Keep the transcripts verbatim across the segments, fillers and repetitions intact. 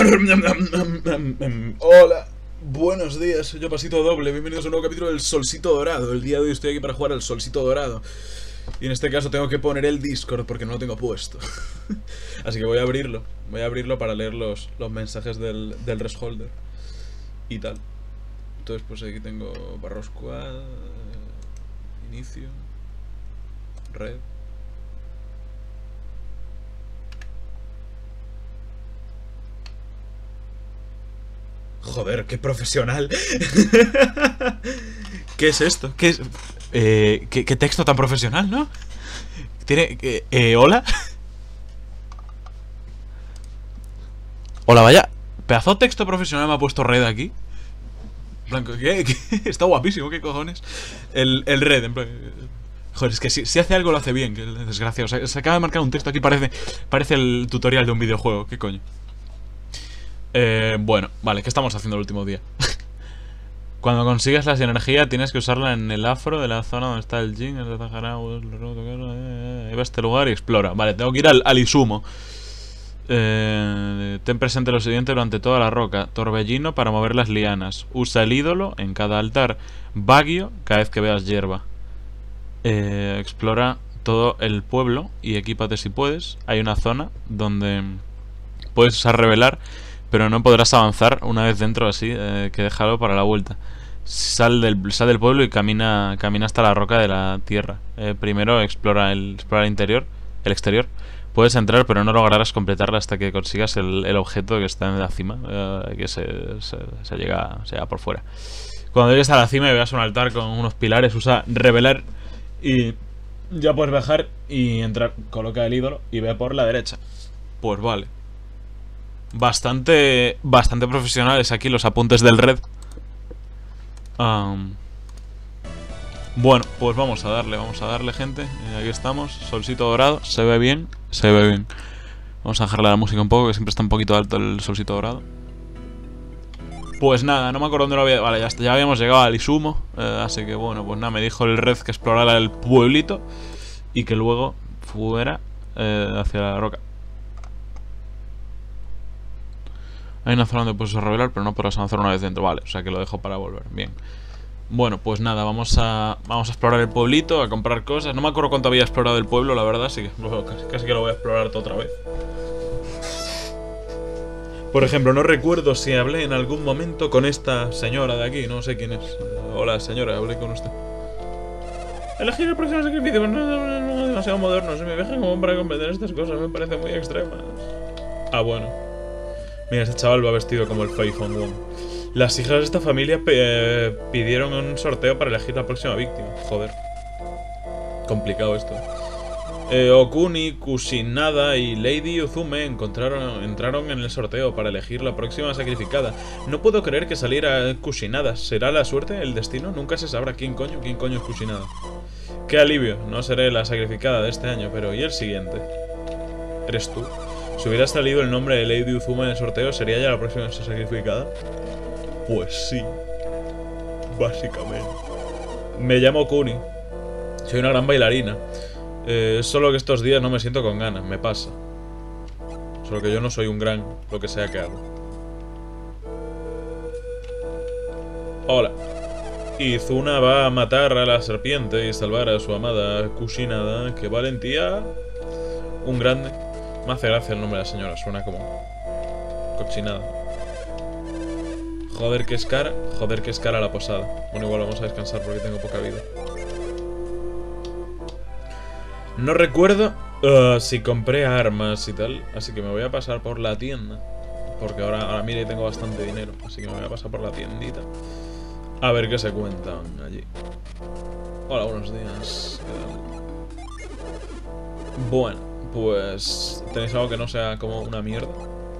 Hola, buenos días, soy yo Pasito Doble, bienvenidos a un nuevo capítulo del Solcito Dorado. El día de hoy estoy aquí para jugar al Solcito Dorado. Y en este caso tengo que poner el Discord porque no lo tengo puesto. Así que voy a abrirlo, voy a abrirlo para leer los, los mensajes del, del Resholder y tal. Entonces pues aquí tengo Barro Squad, Inicio, Red. Joder, qué profesional. ¿Qué es esto? ¿Qué es? Eh, ¿qué, qué texto tan profesional, ¿no? Tiene... Eh, eh, ¿Hola? Hola, vaya. Pedazo de texto profesional me ha puesto Red aquí. Blanco, ¿qué? ¿Qué? Está guapísimo, ¿qué cojones? El, el Red, en plan... Joder, es que si, si hace algo lo hace bien, que desgraciado. O sea, se acaba de marcar un texto aquí, parece, parece el tutorial de un videojuego. ¿Qué coño? Eh, bueno, vale, ¿qué estamos haciendo el último día? Cuando consigues la energía tienes que usarla en el afro de la zona donde está el Jin. El de Iba a este lugar y explora. Vale, tengo que ir al, al Izumo. Eh, ten presente lo siguiente durante toda la roca. Torbellino para mover las lianas. Usa el ídolo en cada altar. Bagio cada vez que veas hierba. Eh, explora todo el pueblo y equípate si puedes. Hay una zona donde puedes usar revelar, pero no podrás avanzar una vez dentro, así eh, que déjalo para la vuelta. Sal del, sal del pueblo y camina, camina hasta la roca de la tierra. Eh, primero explora el, explora el interior, el exterior. Puedes entrar, pero no lograrás completarla hasta que consigas el, el objeto que está en la cima, eh, que se, se, se, llega, se llega por fuera. Cuando llegues a la cima y veas un altar con unos pilares, usa revelar y ya puedes bajar y entrar. Coloca el ídolo y ve por la derecha. Pues vale. Bastante bastante profesionales aquí los apuntes del Red. um, Bueno, pues vamos a darle, vamos a darle, gente. eh, Aquí estamos, solcito dorado. Se ve bien, se ve bien. Vamos a bajarle la música un poco, que siempre está un poquito alto el solcito dorado. Pues nada, no me acuerdo dónde lo había... Vale, ya, está, ya habíamos llegado al Izumo, eh, así que bueno, pues nada, me dijo el Red que explorara el pueblito y que luego fuera eh, hacia la roca. Hay una zona donde puedes revelar, pero no podrás avanzar una vez dentro. Vale, o sea que lo dejo para volver. Bien. Bueno, pues nada, vamos a vamos a explorar el pueblito, a comprar cosas. No me acuerdo cuánto había explorado el pueblo, la verdad, así que bueno, casi, casi que lo voy a explorar todo otra vez. Por ejemplo, no recuerdo si hablé en algún momento con esta señora de aquí, no sé quién es. Hola, señora, hablé con usted. Elegir el próximo sacrificio, pero no, no, no, no es demasiado moderno. Se me deja como para comprender estas cosas, me parece muy extremas. Ah, bueno. Mira, este chaval va vestido como el Fei Hong Wong. Las hijas de esta familia eh, pidieron un sorteo para elegir la próxima víctima. Joder. Complicado esto. Eh, Okuni, Kushinada y Lady Uzume encontraron, entraron en el sorteo para elegir la próxima sacrificada. No puedo creer que saliera Kushinada. ¿Será la suerte? ¿El destino? Nunca se sabrá quién coño, quién coño es Kushinada. Qué alivio. No seré la sacrificada de este año, pero ¿y el siguiente? ¿Eres tú? Si hubiera salido el nombre de Lady Uzume en el sorteo, ¿sería ya la próxima sacrificada? Pues sí. Básicamente. Me llamo Kuni. Soy una gran bailarina. Eh, solo que estos días no me siento con ganas, me pasa. Solo que yo no soy un gran lo que sea que hago. Hola. Izuna va a matar a la serpiente y salvar a su amada Kushinada. ¡Qué valentía! Un grande. Me hace gracia el nombre de la señora, suena como cochinada. Joder que es cara, joder que es cara la posada. Bueno, igual vamos a descansar porque tengo poca vida. No recuerdo uh, si compré armas y tal, así que me voy a pasar por la tienda. Porque ahora, ahora mira, tengo bastante dinero, así que me voy a pasar por la tiendita. A ver qué se cuentan allí. Hola, buenos días. Bueno. Pues... ¿tenéis algo que no sea como una mierda?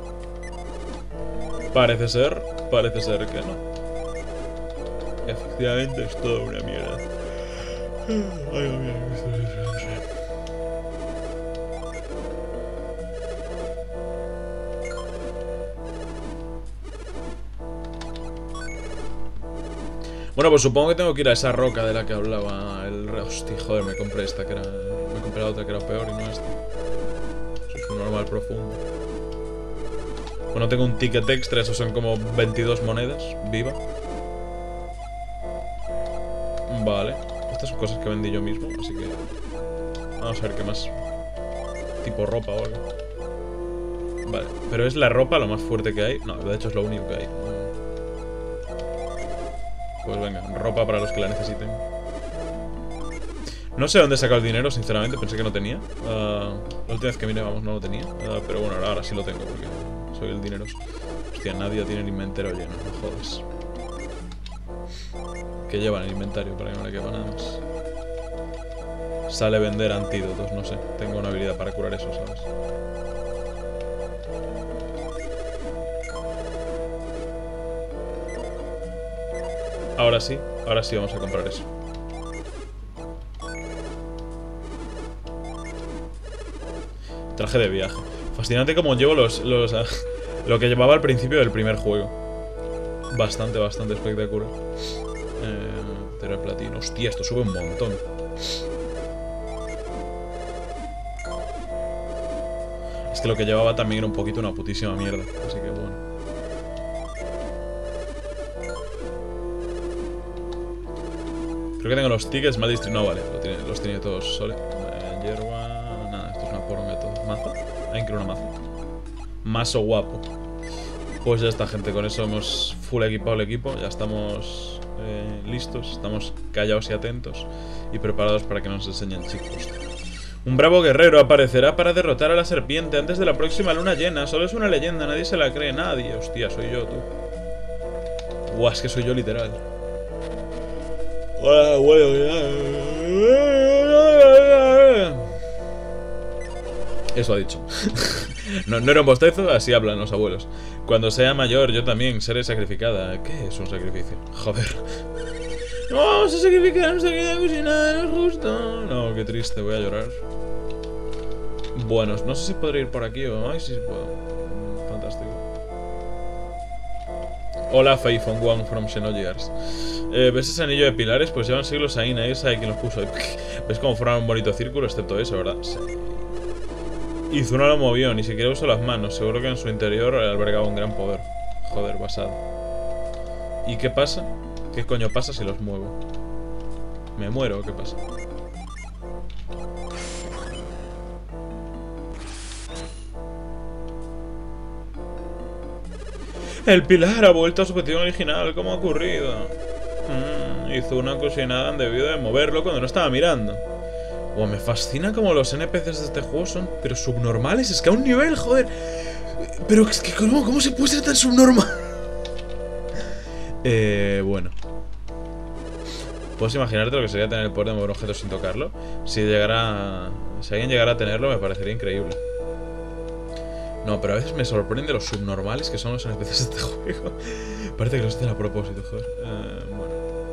Parece ser, parece ser que no. Efectivamente es toda una mierda. Ay, Dios mío. Bueno, pues supongo que tengo que ir a esa roca de la que hablaba el... Hostia, joder, me compré esta que era... Me compré la otra que era peor y no esta. Eso es un normal profundo. Pues no tengo un ticket extra, esos son como veintidós monedas. Viva. Vale. Estas son cosas que vendí yo mismo, así que... Vamos a ver qué más. Tipo ropa o algo. Vale, pero es la ropa lo más fuerte que hay. No, de hecho es lo único que hay. Pues venga, ropa para los que la necesiten. No sé dónde he sacado el dinero, sinceramente, pensé que no tenía. Uh, la última vez que vine, vamos, no lo tenía. Uh, pero bueno, ahora, ahora sí lo tengo, porque soy el dinero. Hostia, nadie tiene el inventario lleno, no jodas. Que llevan el inventario para que no le quepa nada más. Sale vender antídotos, no sé. Tengo una habilidad para curar eso, ¿sabes? Ahora sí, ahora sí vamos a comprar eso. Traje de viaje. Fascinante como llevo los... los uh, lo que llevaba al principio del primer juego. Bastante, bastante espectacular. Eh, Tera platino. Hostia, esto sube un montón. Es que lo que llevaba también era un poquito una putísima mierda. Así que bueno. Creo que tengo los tickets mal distribuidos. No, vale, lo tiene, los tiene todos sole. Eh, hierba. Nada, esto es una poronga todo. ¿Mazo? Hay que una mazo. Mazo guapo. Pues ya está, gente. Con eso hemos full equipado el equipo. Ya estamos eh, listos. Estamos callados y atentos. Y preparados para que nos enseñen chicos. Un bravo guerrero aparecerá para derrotar a la serpiente antes de la próxima luna llena. Solo es una leyenda, nadie se la cree, nadie. Hostia, soy yo, tú. Buah, es que soy yo literal. Eso ha dicho. no, no era un bostezo, así hablan los abuelos. Cuando sea mayor, yo también seré sacrificada. ¿Qué es un sacrificio? Joder. No, vamos a sacrificarnos aquí a cocinar, es justo. No, qué triste, voy a llorar. Bueno, no sé si podré ir por aquí o... Ay, sí, sí puedo. Fantástico. Hola, Faithful One from Xenogears. Eh, ¿Ves ese anillo de pilares? Pues llevan siglos ahí, nadie sabe quién los puso. ¿Ves cómo forman un bonito círculo? Excepto eso, ¿verdad? Sí. Izu no lo movió, ni siquiera usó las manos. Seguro que en su interior albergaba un gran poder. Joder, basado. ¿Y qué pasa? ¿Qué coño pasa si los muevo? ¿Me muero o qué pasa? El pilar ha vuelto a su posición original. ¿Cómo ha ocurrido? Mm, hizo una cocinada debido de moverlo cuando no estaba mirando. Oh, me fascina como los N P Cs de este juego son pero subnormales. Es que a un nivel, joder. Pero es que ¿cómo, cómo se puede ser tan subnormal? eh, bueno. ¿Puedes imaginarte lo que sería tener el poder de mover objetos sin tocarlo? Si llegara... Si alguien llegara a tenerlo, me parecería increíble. No, pero a veces me sorprende los subnormales que son los N P Cs de este juego. Parece que los hacen a propósito, joder. Eh, bueno.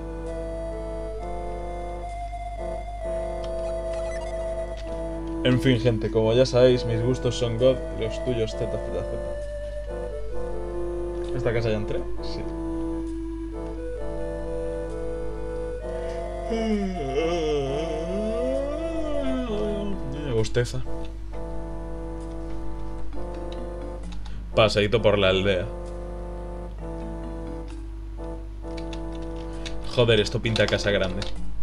En fin, gente, como ya sabéis, mis gustos son God y los tuyos Z Z Z. ¿Esta casa ya entré? Sí. Me bosteza. Paseíto por la aldea. Joder, esto pinta casa grande.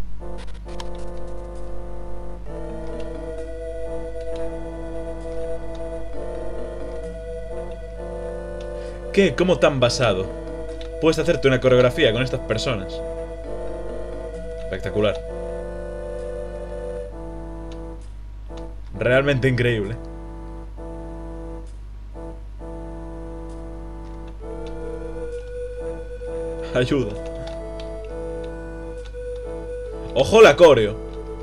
¿Qué? ¿Cómo tan basado? Puedes hacerte una coreografía con estas personas. Espectacular. Realmente increíble. Ayuda. ¡Ojo la coreo!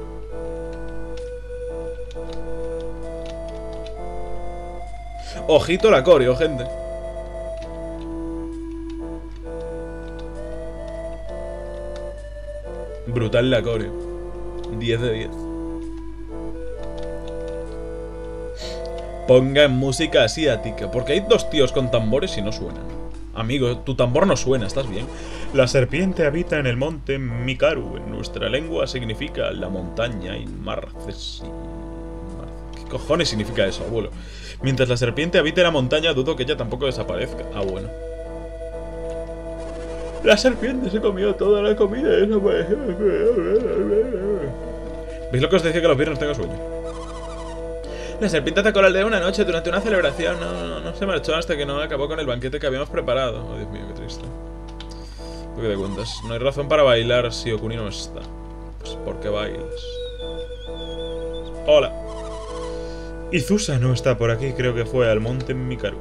Ojito la coreo, gente. Brutal la coreo. diez de diez. Pongan música asiática. Porque hay dos tíos con tambores y no suenan. Amigo, tu tambor no suena, ¿estás bien? La serpiente habita en el monte Mikaru. En nuestra lengua significa la montaña y marces. ¿Qué cojones significa eso, abuelo? Mientras la serpiente habite la montaña, dudo que ella tampoco desaparezca. Ah, bueno. La serpiente se comió toda la comida y eso pues... ¿Veis lo que os decía, que los viernes tengo sueño? La serpiente atacó la aldea una noche durante una celebración. No, no, no se marchó hasta que no acabó con el banquete que habíamos preparado. Oh, Dios mío, qué triste. ¿Tú qué te cuentas? No hay razón para bailar si Okuni no está. Pues, ¿por qué bailas? Hola. Izusa no está por aquí, creo que fue al monte Mikaru.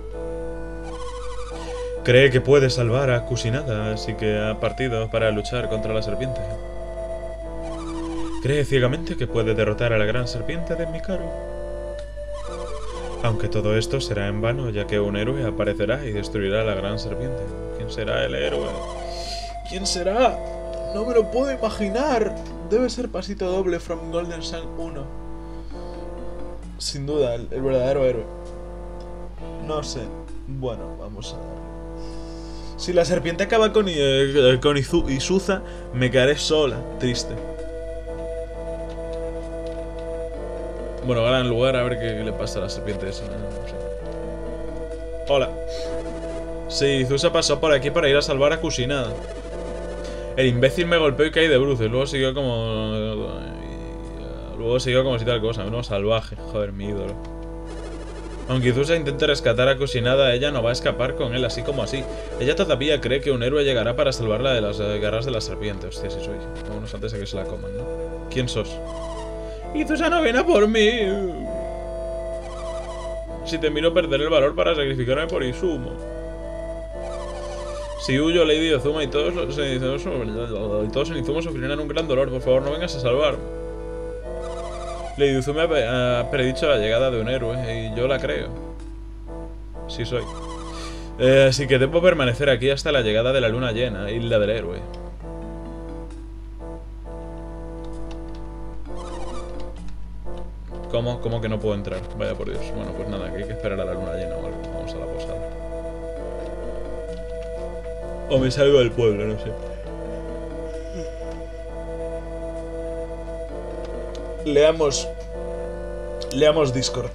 Cree que puede salvar a Kusinada, así que ha partido para luchar contra la serpiente. Cree ciegamente que puede derrotar a la gran serpiente de Mikaru. Aunque todo esto será en vano, ya que un héroe aparecerá y destruirá a la gran serpiente. ¿Quién será el héroe? ¿Quién será? No me lo puedo imaginar. Debe ser Pasito Doble from Golden Sun uno. Sin duda, el, el verdadero héroe. No sé. Bueno, vamos a darle. Si la serpiente acaba con, eh, con Izu, Izusa, me quedaré sola, triste. Bueno, ahora en lugar a ver qué, qué le pasa a la serpiente esa. No sé. Hola. Sí, Izusa pasó por aquí para ir a salvar a Kusinada. El imbécil me golpeó y caí de bruces. Luego siguió como... Y, luego siguió como si tal cosa. Uno salvaje. Joder, mi ídolo. Aunque Izusa intente rescatar a Kusinada, ella no va a escapar con él así como así. Ella todavía cree que un héroe llegará para salvarla de las garras de la serpiente. Hostia, si soy. Vámonos antes de que se la coman, ¿no? ¿Quién sos? Izusa no viene a por mí. Si te miro perder el valor para sacrificarme por Izumo. Si huyo, Lady Ozuma y todos, los, y todos en Izumo sufrirán un gran dolor. Por favor, no vengas a salvarme. Lady Ozuma ha predicho la llegada de un héroe y yo la creo. Sí soy. Eh, así que debo permanecer aquí hasta la llegada de la luna llena, isla del héroe. ¿Cómo? ¿Cómo que no puedo entrar? Vaya por Dios. Bueno, pues nada, que hay que esperar a la luna llena o algo. Vamos a la posada. O me salgo del pueblo, no sé. Leamos. Leamos Discord.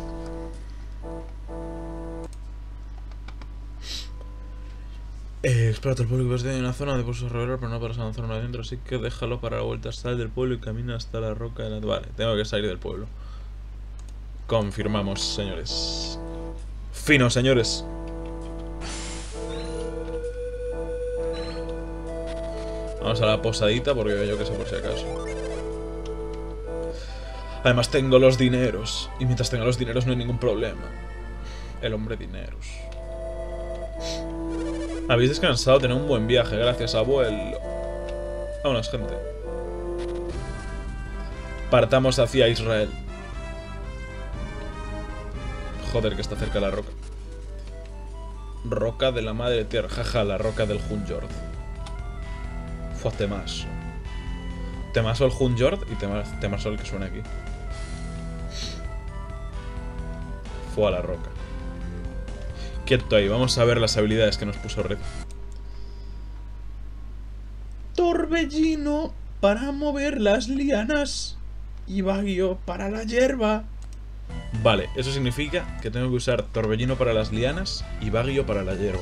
Eh, explora todo el pueblo que ves de una zona de pulsos revelar, pero no para avanzar una adentro, así que déjalo para la vuelta. Sal del pueblo y camina hasta la roca de la... Vale, tengo que salir del pueblo. Confirmamos, señores. Fino, señores. Vamos a la posadita porque yo que sé por si acaso. Además tengo los dineros. Y mientras tenga los dineros no hay ningún problema. El hombre dineros. Habéis descansado, tener un buen viaje. Gracias, abuelo. Vámonos, gente. Partamos hacia Israel. Joder, que está cerca la roca. Roca de la madre tierra. Jaja, la roca del Hunjord. Fue temazo. Temazo el Hunjord y temazo, temazo el que suena aquí. Fue a la roca. Quieto ahí, vamos a ver las habilidades que nos puso Red. Torbellino para mover las lianas y Bagio para la hierba. Vale, eso significa que tengo que usar Torbellino para las lianas y Bagio para la hierba.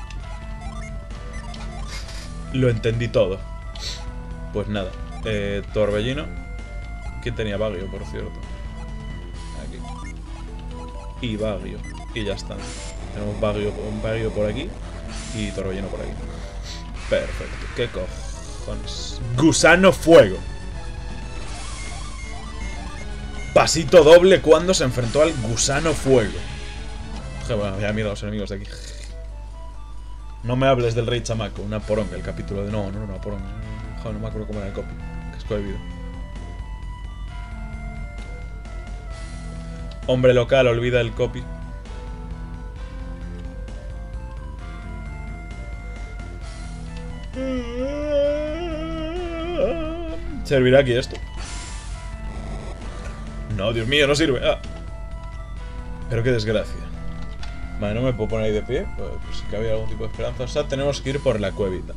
Lo entendí todo. Pues nada, eh, Torbellino. ¿Quién tenía Bagio, por cierto? Aquí. Y Bagio. Y ya está. Tenemos Bagio, un Bagio por aquí y Torbellino por aquí. Perfecto. ¿Qué cojones? Gusano fuego. Pasito doble cuando se enfrentó al gusano fuego. Joder, bueno, me da miedo a los enemigos de aquí. No me hables del rey chamaco. Una poronga, el capítulo de... No, no, no, una poronga. Joder, no me acuerdo cómo era el copy. Que es prohibido. Hombre local, olvida el copy. ¿Servirá aquí esto? No, Dios mío, no sirve. Ah. Pero qué desgracia. Vale, no me puedo poner ahí de pie. Pues, pues sí que había algún tipo de esperanza. O sea, tenemos que ir por la cuevita.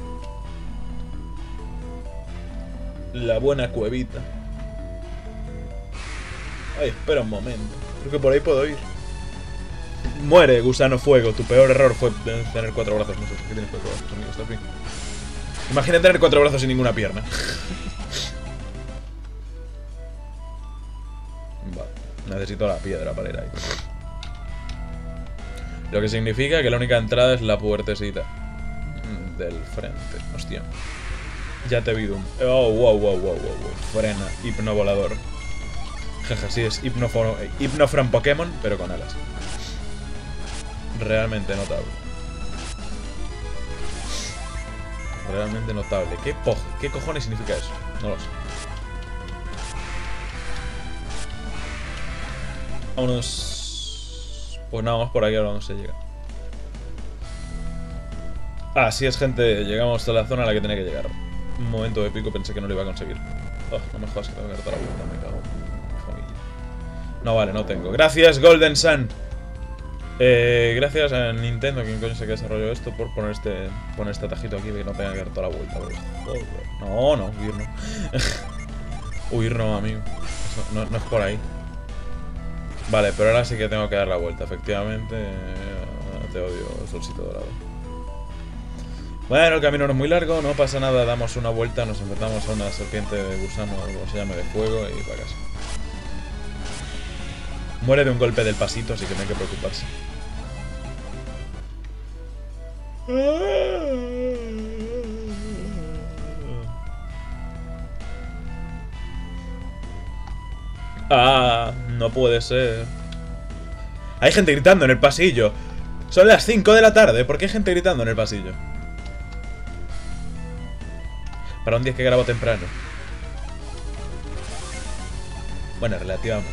La buena cuevita. Ay, espera un momento. Creo que por ahí puedo ir. Muere, gusano fuego. Tu peor error fue tener cuatro brazos. No sé por qué tienes cuatro brazos, amigo. Estás bien. Imagina tener cuatro brazos y ninguna pierna. Vale. Necesito la piedra para ir ahí. Lo que significa que la única entrada es la puertecita del frente. Hostia. Ya te vi, Doom. Oh, wow, wow, wow, wow, wow. Frena. Hipno volador. Jaja, sí, es hipno, hipnofran Pokémon, pero con alas. Realmente notable. Realmente notable. ¿Qué, ¿Qué cojones significa eso? No lo sé. Vámonos. Pues nada más por aquí, ahora no se llega. Así es, gente. Llegamos a la zona a la que tenía que llegar. Un momento épico, pensé que no lo iba a conseguir. Oh, no me jodas que tengo que dar toda la vuelta, me cago. Familia. No, vale, no tengo. Gracias, Golden Sun. Eh, gracias a Nintendo, quien coño sé que desarrolló esto, por poner este poner este atajito aquí de que no tenga que dar toda la vuelta. Joder. No, no, huir no. Huir no, amigo. Eso, no, no es por ahí. Vale, pero ahora sí que tengo que dar la vuelta. Efectivamente, eh, te odio, solcito dorado. Bueno, el camino no es muy largo, no pasa nada, damos una vuelta, nos enfrentamos a una serpiente de gusano, o se llame, de fuego y para casa. Muere de un golpe del pasito, así que no hay que preocuparse. Ah, no puede ser. Hay gente gritando en el pasillo. Son las cinco de la tarde, ¿por qué hay gente gritando en el pasillo? Para un día que grabo temprano. Bueno, relativamente.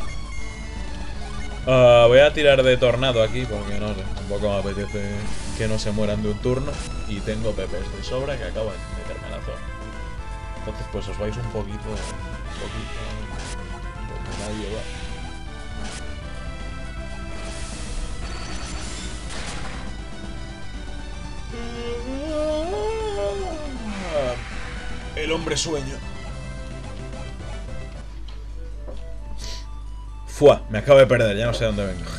Uh, voy a tirar de tornado aquí porque no sé, tampoco me apetece que no se mueran de un turno. Y tengo P Ps de sobra que acaban de meterme en la zona. Entonces pues os vais un poquito, un poquito, donde nadie va. El hombre sueño. Fua, me acabo de perder, ya no sé dónde vengo.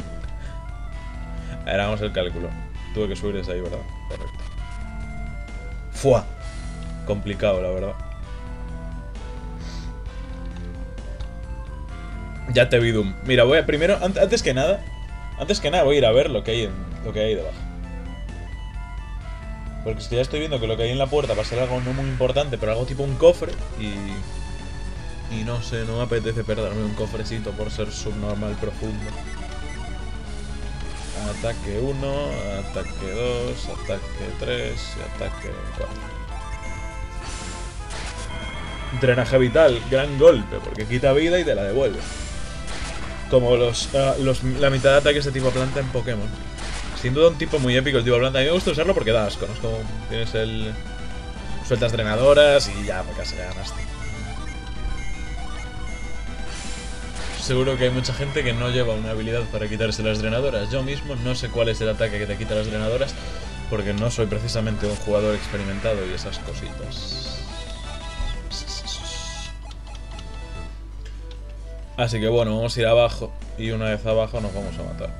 Hagamos el cálculo. Tuve que subir desde ahí, ¿verdad? Correcto. Fua. Complicado, la verdad. Ya te vi, Doom. Mira, voy a primero, antes que nada, antes que nada voy a ir a ver lo que hay en, lo que hay debajo. Porque es que ya estoy viendo que lo que hay en la puerta va a ser algo no muy importante, pero algo tipo un cofre y... Y no sé, no me apetece perderme un cofrecito por ser subnormal profundo. Ataque uno, ataque dos, ataque tres y ataque cuatro. Drenaje vital, gran golpe, porque quita vida y te la devuelve. Como los, uh, los la mitad de ataques de tipo planta en Pokémon. Sin duda un tipo muy épico el tipo planta. A mí me gusta usarlo porque da asco, ¿no? Es como tienes el... Sueltas drenadoras y ya, pues casi le ganaste. Seguro que hay mucha gente que no lleva una habilidad para quitarse las drenadoras. Yo mismo no sé cuál es el ataque que te quita las drenadoras, porque no soy precisamente un jugador experimentado y esas cositas. Así que bueno, vamos a ir abajo y una vez abajo nos vamos a matar.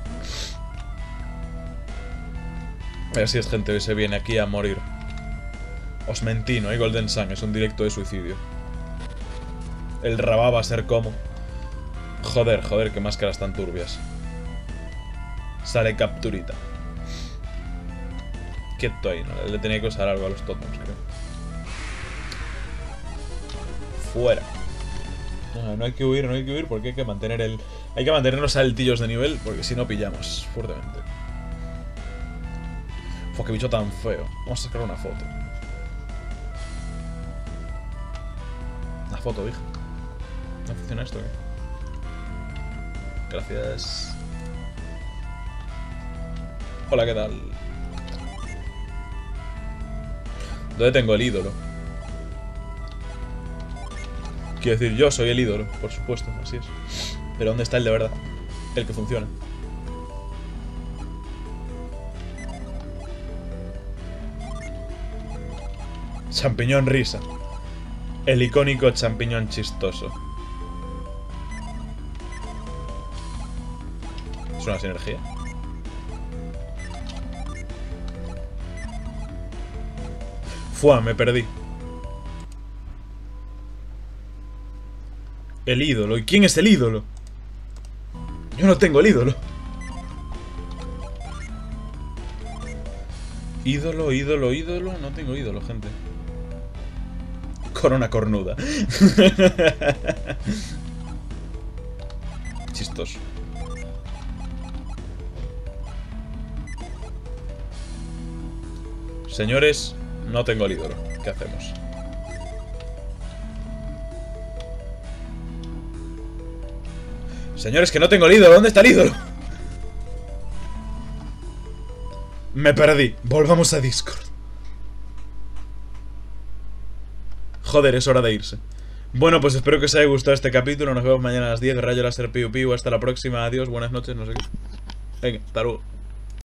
Así es, gente, hoy se viene aquí a morir. Os mentí, no hay Golden Sun, es un directo de suicidio. El Rabá va a ser como... Joder, joder, qué máscaras tan turbias. Sale capturita. Quieto ahí, ¿no? Le tenía que usar algo a los totems, creo. Fuera. No, no hay que huir, no hay que huir porque hay que mantener el... Hay que mantener los saltillos de nivel porque si no pillamos fuertemente. Fue qué bicho tan feo. Vamos a sacar una foto. Una foto, hija. ¿No funciona esto, qué? Gracias. Hola, ¿qué tal? ¿Dónde tengo el ídolo? Quiero decir, yo soy el ídolo, por supuesto, así es. Pero ¿dónde está el de verdad? El que funciona. Champiñón risa. El icónico champiñón chistoso. Es una sinergia. Fua, me perdí. El ídolo. ¿Y quién es el ídolo? Yo no tengo el ídolo. Ídolo, ídolo, ídolo. No tengo ídolo, gente. Corona cornuda. Chistoso. Señores, no tengo el ídolo. ¿Qué hacemos? Señores, que no tengo el ídolo. ¿Dónde está el ídolo? Me perdí. Volvamos a Discord. Joder, es hora de irse. Bueno, pues espero que os haya gustado este capítulo. Nos vemos mañana a las diez. Rayo Láser Piu Piu. Hasta la próxima. Adiós, buenas noches, no sé qué. Venga, hasta luego.